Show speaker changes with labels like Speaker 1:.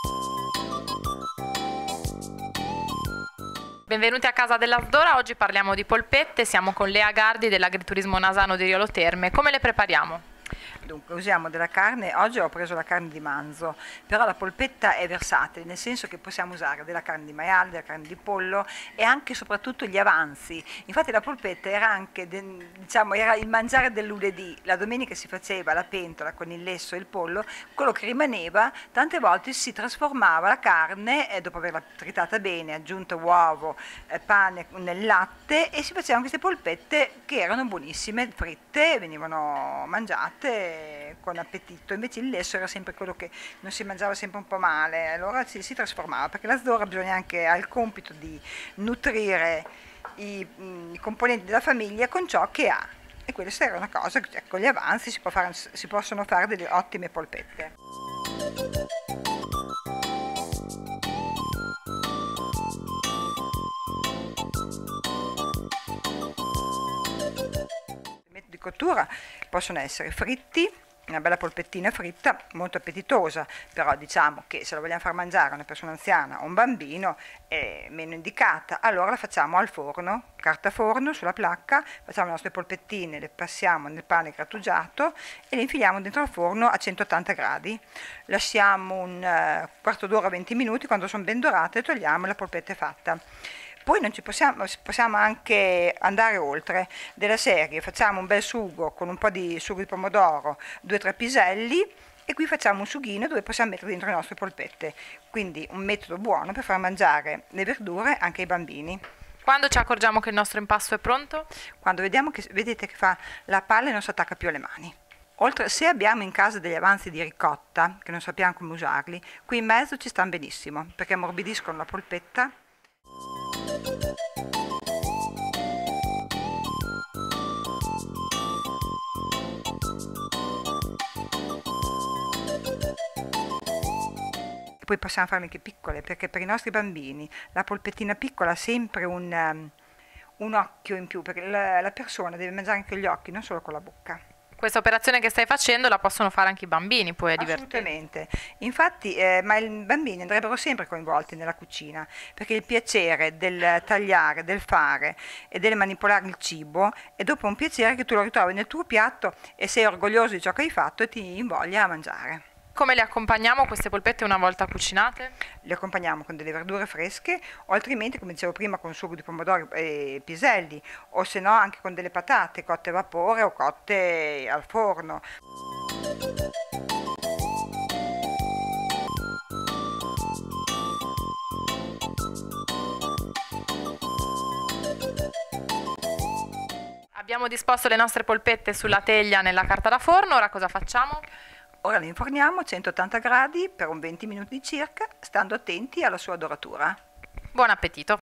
Speaker 1: Benvenuti a casa della Sdora, oggi parliamo di polpette, siamo con Lea Gardi dell'Agriturismo Nasano di Riolo Terme. Come le prepariamo?
Speaker 2: Dunque usiamo della carne, oggi ho preso la carne di manzo, però la polpetta è versatile, nel senso che possiamo usare della carne di maiale, della carne di pollo e anche e soprattutto gli avanzi. Infatti la polpetta era anche era il mangiare del lunedì, la domenica si faceva la pentola con il lesso e il pollo, quello che rimaneva tante volte si trasformava la carne dopo averla tritata bene, aggiunto uovo, pane nel latte e si facevano queste polpette che erano buonissime, fritte, venivano mangiate con appetito. Invece il lesso era sempre quello che non si mangiava sempre un po' male, allora si trasformava, perché la Sdora ha il compito di nutrire i componenti della famiglia con ciò che ha, e questa era una cosa che con gli avanzi si possono fare delle ottime polpette. Di cottura possono essere fritti, una bella polpettina fritta molto appetitosa, però diciamo che se la vogliamo far mangiare a una persona anziana o un bambino è meno indicata, allora la facciamo al forno, carta forno sulla placca, facciamo le nostre polpettine, le passiamo nel pane grattugiato e le infiliamo dentro al forno a 180 gradi, lasciamo un quarto d'ora, 20 minuti, quando sono ben dorate togliamo e la polpetta è fatta. Poi non ci possiamo anche andare oltre, della serie facciamo un bel sugo con un po' di sugo di pomodoro, 2-3 piselli e qui facciamo un sughino dove possiamo mettere dentro le nostre polpette, quindi un metodo buono per far mangiare le verdure anche ai bambini.
Speaker 1: Quando ci accorgiamo che il nostro impasto è pronto?
Speaker 2: Quando vedete che fa la palla e non si attacca più alle mani. Oltre, se abbiamo in casa degli avanzi di ricotta, che non sappiamo come usarli, qui in mezzo ci stanno benissimo, perché ammorbidiscono la polpetta. Poi possiamo farle anche piccole, perché per i nostri bambini la polpettina piccola ha sempre un occhio in più, perché la persona deve mangiare anche gli occhi, non solo con la bocca.
Speaker 1: Questa operazione che stai facendo la possono fare anche i bambini, poi è divertente.
Speaker 2: Assolutamente, infatti, ma i bambini andrebbero sempre coinvolti nella cucina, perché il piacere del tagliare, del fare e del manipolare il cibo è dopo un piacere che tu lo ritrovi nel tuo piatto e sei orgoglioso di ciò che hai fatto e ti invoglia a mangiare.
Speaker 1: Come le accompagniamo queste polpette una volta cucinate?
Speaker 2: Le accompagniamo con delle verdure fresche o altrimenti, come dicevo prima, con sugo di pomodoro e piselli, o se no anche con delle patate cotte a vapore o cotte al forno.
Speaker 1: Abbiamo disposto le nostre polpette sulla teglia nella carta da forno, ora cosa facciamo?
Speaker 2: Ora le inforniamo a 180 gradi per un 20 minuti circa, stando attenti alla sua doratura.
Speaker 1: Buon appetito!